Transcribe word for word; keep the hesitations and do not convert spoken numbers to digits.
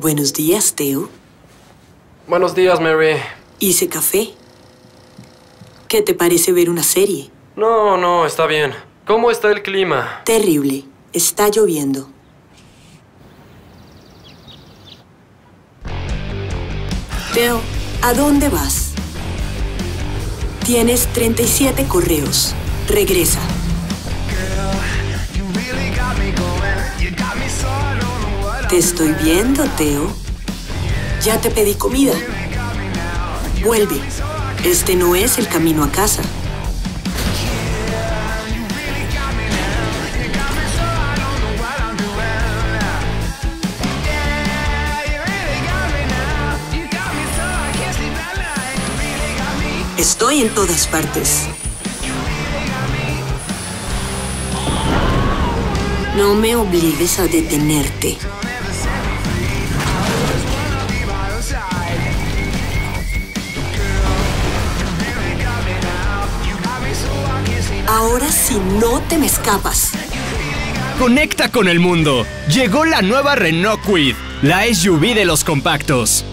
Buenos días, Teo. Buenos días, Mary. Hice café. ¿Qué te parece ver una serie? No, no, está bien. ¿Cómo está el clima? Terrible. Está lloviendo. Teo, ¿a dónde vas? Tienes treinta y siete correos. Regresa. Te estoy viendo, Teo. Ya te pedí comida. Vuelve. Este no es el camino a casa. Estoy en todas partes. No me obligues a detenerte. Ahora sí no te me escapas. Conecta con el mundo. Llegó la nueva Renault Kwid, la S U V de los compactos.